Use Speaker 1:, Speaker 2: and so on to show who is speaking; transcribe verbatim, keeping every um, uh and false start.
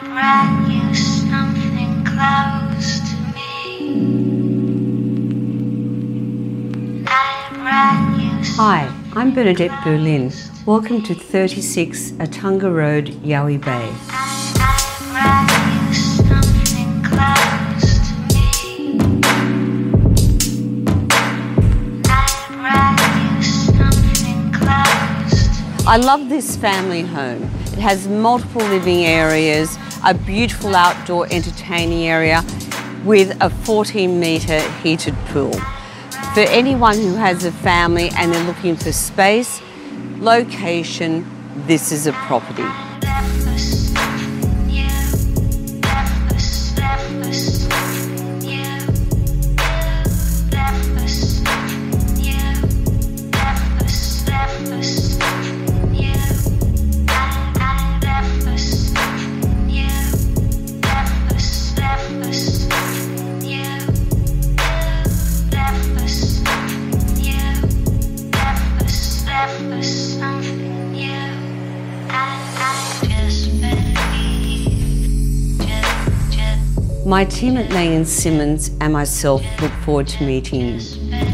Speaker 1: brought you something close to me. I brought you
Speaker 2: Hi, I'm Bernadette Berlin. Welcome to thirty-six Atunga Road, Yowie Bay.
Speaker 1: I brought you something close to me. I brought you something close to me.
Speaker 2: I love this family home. It has multiple living areas, a beautiful outdoor entertaining area with a fourteen metre heated pool. For anyone who has a family and they're looking for space, location, this is a property. My team at Lang and Simmons and myself look forward to meeting you.